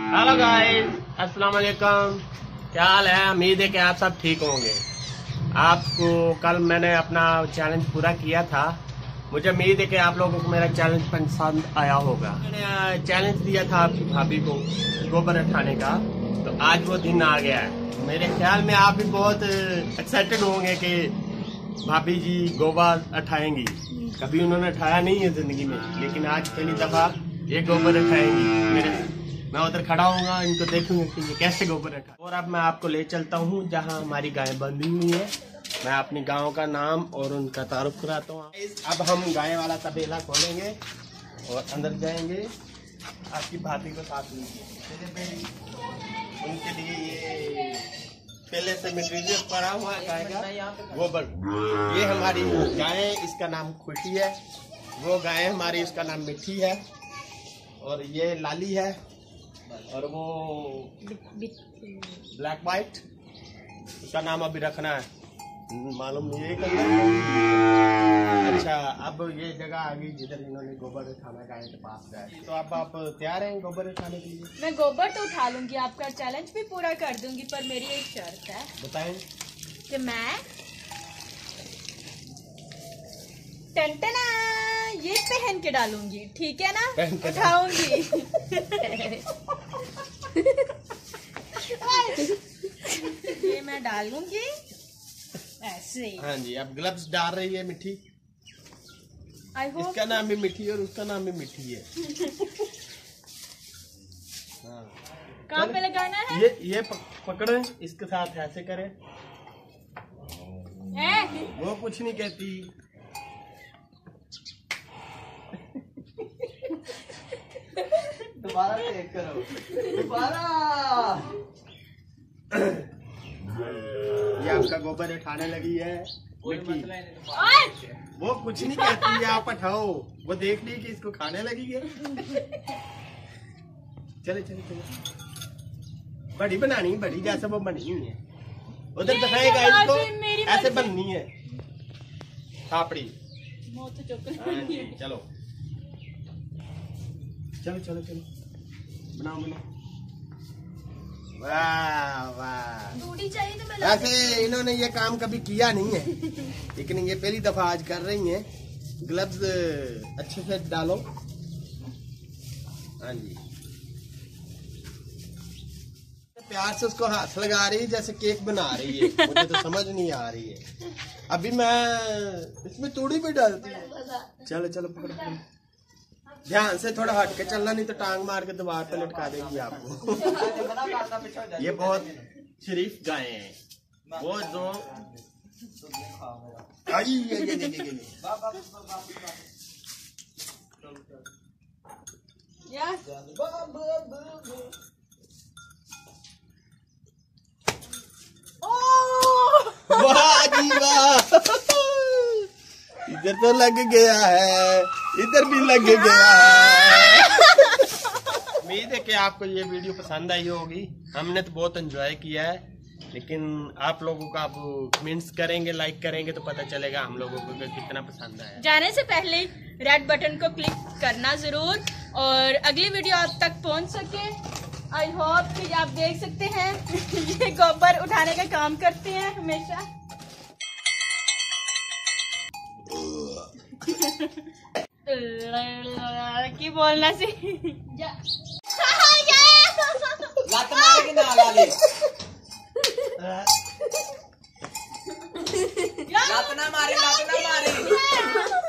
Hello guys, अस्सलाम वालेकुम। क्या हाल है? उम्मीद है कि आप सब ठीक होंगे। आपको कल मैंने अपना चैलेंज पूरा किया था। मुझे उम्मीद है कि आप लोगों को मेरा चैलेंज पसंद आया होगा। मैंने चैलेंज दिया था आपकी भाभी को गोबर उठाने का, तो आज वो दिन आ गया है। मेरे ख्याल में आप भी बहुत एक्साइटेड होंगे कि भाभी जी गोबर उठाएंगी। कभी उन्होंने उठाया नहीं है जिंदगी में, लेकिन आज पहली दफा ये गोबर उठाएंगी। मैं उधर खड़ा हूँगा, इनको देखूंगा कि ये कैसे गोबर उठा। और अब मैं आपको ले चलता हूँ जहाँ हमारी गाय बंधी हुई है। मैं अपनी गांव का नाम और उनका तारुफ कराता हूँ। अब हम गाय वाला तबेला खोलेंगे और अंदर जाएंगे। आपकी भाभी को साथ लीजिए। उनके लिए ये पहले से मटीरियल पड़ा हुआ है गाय का गोबर। ये हमारी गाय, इसका नाम खुशी है। वो गाय हमारी, इसका नाम मिठी है। और ये लाली है। और वो ब्लैक वाइट, उसका नाम अभी रखना है, मालूम नहीं है। अच्छा, अब ये जगह आ गई जिधर इन्होंने गोबर उठाना गाय के पास जाए। तो अब आप तैयार हैं गोबर उठाने के लिए? मैं गोबर तो उठा लूंगी, आपका चैलेंज भी पूरा कर दूंगी, पर मेरी एक शर्त है। बताएं। कि मैं टंटना ये पहन के डालूंगी, ठीक है ना? उठाऊंगी। ये मैं डालूंगी ऐसे। हाँ जी, अब ग्लव्स डाल रही है मिठी। इसका नाम भी मिठी और उसका नाम भी मिठी है। हाँ। कहाँ पे लगाना है? ये पकड़े, इसके साथ ऐसे करें। वो कुछ नहीं कहती। दोबारा चेक करो, दोबारा। ये आपका गोबर उठाने लगी है। वो कुछ नहीं कहती है, आप उठाओ। वो देख ली कि इसको खाने लगी है। चले चले चले। बड़ी बनानी, बड़ी जैसे वो बनी हुई है। उधर दिखाएगा इसको, ऐसे बननी है थापड़ी। चलो चलो चलो चलो, बनाओ बनाओ। वाह वाह, चाहिए तो मैं ऐसे इन्होंने ये काम कभी किया नहीं है, लेकिन ये पहली दफा आज कर रही हैं। ग्लव्स अच्छे से डालो। हाँ जी, प्यार से उसको हाथ लगा रही है जैसे केक बना रही है। मुझे तो समझ नहीं आ रही है। अभी मैं इसमें तूड़ी भी डालती हूँ। चलो चलो पकड़ो पकड़ो। ध्यान से थोड़ा हट के चलना, नहीं तो टांग मार के दीवार पे लटका देगी आपको। ये बहुत शरीफ गाय हैं। वो जो वाह जी वाह, इधर तो लग गया है, इधर भी लग गया है। उम्मीद है कि आपको ये वीडियो पसंद आई होगी। हमने तो बहुत एंजॉय किया है, लेकिन आप लोगों का आप कमेंट्स करेंगे, लाइक करेंगे तो पता चलेगा हम लोगों को कितना पसंद आया। जाने से पहले रेड बटन को क्लिक करना जरूर, और अगली वीडियो आप तक पहुंच सके। आई होप कि आप देख सकते हैं ये गोबर उठाने का काम करते हैं हमेशा। की बोलना सी लात मारे कि ना लाले? लात ना मारे, लात ना मारे।